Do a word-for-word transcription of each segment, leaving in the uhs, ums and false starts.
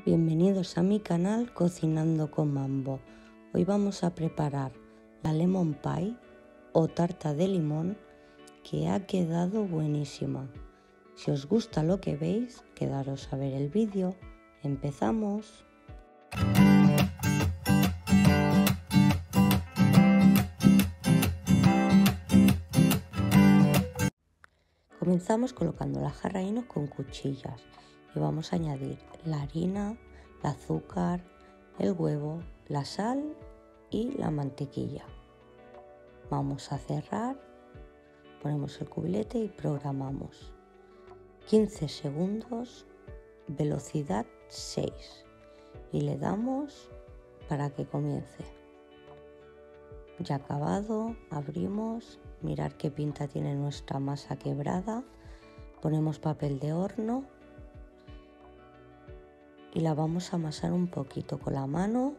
Bienvenidos a mi canal Cocinando con Mambo. Hoy vamos a preparar la lemon pie o tarta de limón que ha quedado buenísima. Si os gusta lo que veis, quedaros a ver el vídeo. ¡Empezamos! Comenzamos colocando la jarra hino con cuchillas y vamos a añadir la harina, el azúcar, el huevo, la sal y la mantequilla. Vamos a cerrar, ponemos el cubilete y programamos. quince segundos, velocidad seis y le damos para que comience. Ya acabado, abrimos, mirar qué pinta tiene nuestra masa quebrada, ponemos papel de horno y la vamos a amasar un poquito con la mano,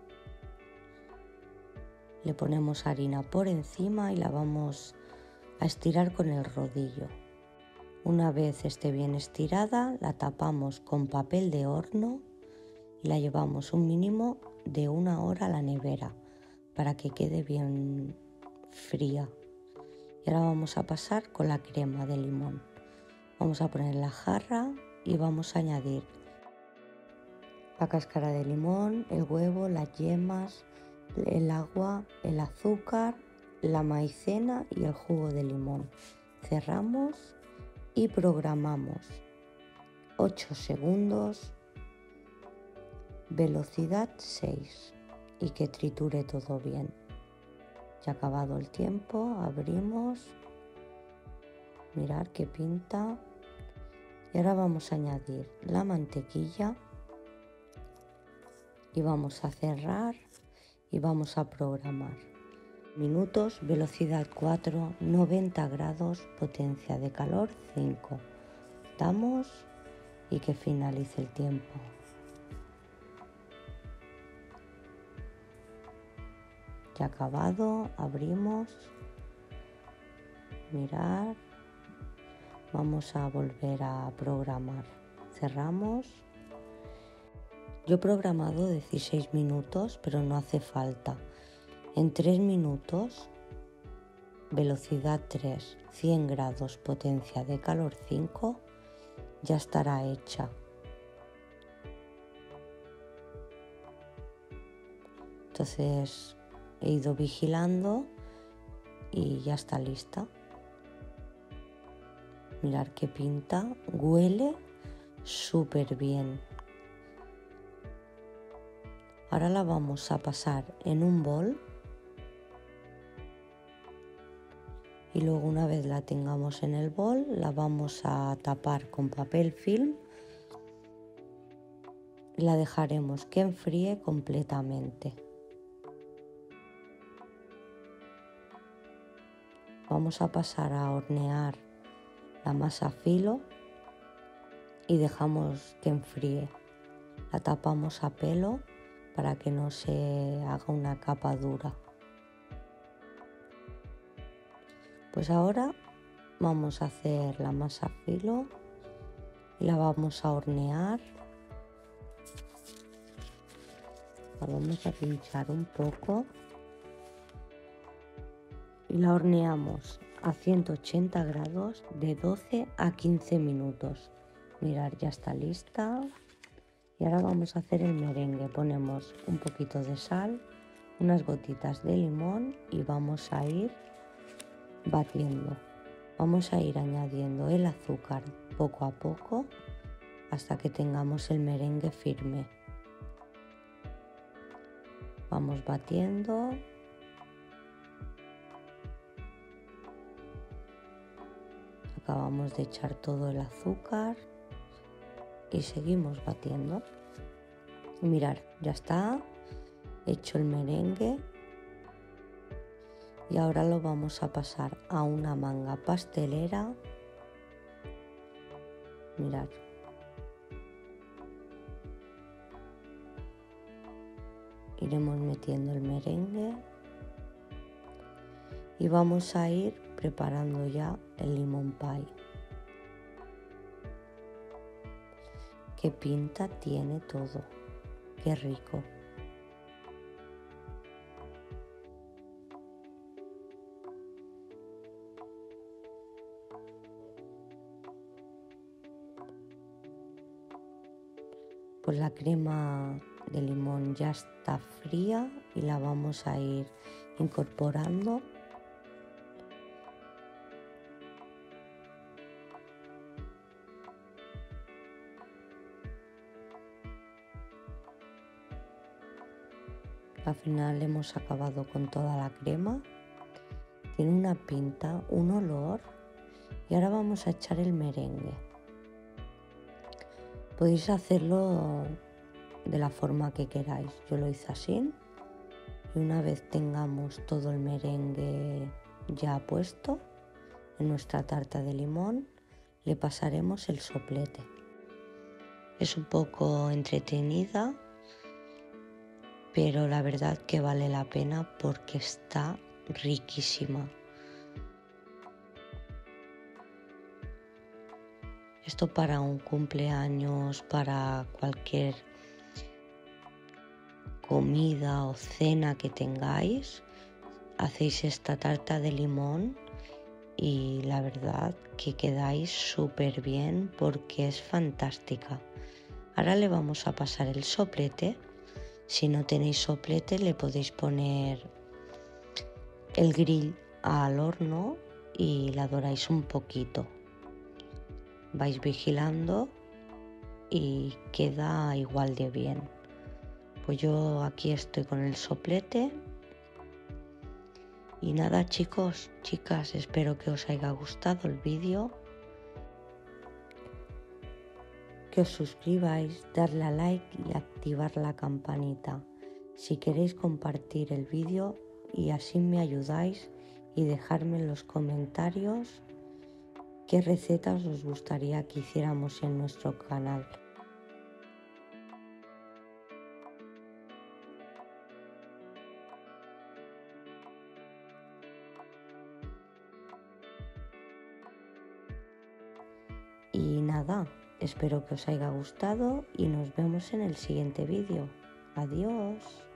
le ponemos harina por encima y la vamos a estirar con el rodillo. Una vez esté bien estirada, la tapamos con papel de horno y la llevamos un mínimo de una hora a la nevera para que quede bien fría. Y ahora vamos a pasar con la crema de limón. Vamos a poner la jarra y vamos a añadir la cáscara de limón, el huevo, las yemas, el agua, el azúcar, la maicena y el jugo de limón. Cerramos y programamos ocho segundos, velocidad seis y que triture todo bien. Ya acabado el tiempo, abrimos, mirar qué pinta y ahora vamos a añadir la mantequilla y vamos a cerrar y vamos a programar. Minutos, velocidad cuatro, noventa grados, potencia de calor cinco. Damos y que finalice el tiempo. Ya acabado, abrimos, mirar, vamos a volver a programar. Cerramos. Yo he programado dieciséis minutos, pero no hace falta. En tres minutos, velocidad tres, cien grados, potencia de calor cinco, ya estará hecha. Entonces he ido vigilando y ya está lista. Mirar qué pinta, huele súper bien. Ahora la vamos a pasar en un bol y luego una vez la tengamos en el bol la vamos a tapar con papel film y la dejaremos que enfríe completamente. Vamos a pasar a hornear la masa a filo y dejamos que enfríe. La tapamos a pelo para que no se haga una capa dura. Pues ahora vamos a hacer la masa a filo y la vamos a hornear. La vamos a pinchar un poco y la horneamos a ciento ochenta grados de doce a quince minutos. Mirad, ya está lista. Y ahora vamos a hacer el merengue. Ponemos un poquito de sal, unas gotitas de limón y vamos a ir batiendo. Vamos a ir añadiendo el azúcar poco a poco hasta que tengamos el merengue firme. Vamos batiendo. Acabamos de echar todo el azúcar y seguimos batiendo. Y mirad, ya está hecho el merengue y ahora lo vamos a pasar a una manga pastelera. Mirad, iremos metiendo el merengue y vamos a ir preparando ya el lemon pie. qué pinta tiene todo, qué rico. Pues la crema de limón ya está fría y la vamos a ir incorporando. Al final hemos acabado con toda la crema. Tiene una pinta, un olor, y ahora vamos a echar el merengue. Podéis hacerlo de la forma que queráis. Yo lo hice así, y una vez tengamos todo el merengue ya puesto en nuestra tarta de limón, le pasaremos el soplete. Es un poco entretenida, pero la verdad que vale la pena porque está riquísima. Esto para un cumpleaños, para cualquier comida o cena que tengáis, hacéis esta tarta de limón y la verdad que quedáis súper bien porque es fantástica. Ahora le vamos a pasar el soplete. Si no tenéis soplete, le podéis poner el grill al horno y la doráis un poquito. Vais vigilando y queda igual de bien. Pues yo aquí estoy con el soplete. Y nada, chicos, chicas, espero que os haya gustado el vídeo. Que os suscribáis, darle a like y activar la campanita si queréis compartir el vídeo, y así me ayudáis, y dejarme en los comentarios qué recetas os gustaría que hiciéramos en nuestro canal. Y nada, espero que os haya gustado y nos vemos en el siguiente vídeo. Adiós.